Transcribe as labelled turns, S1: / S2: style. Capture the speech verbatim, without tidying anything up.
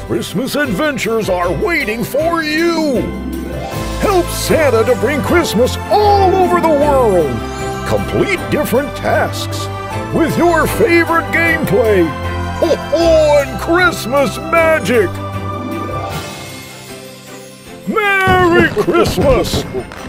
S1: Christmas adventures are waiting for you! Help Santa to bring Christmas all over the world! Complete different tasks with your favorite gameplay! Ho ho and Christmas magic! Merry Christmas!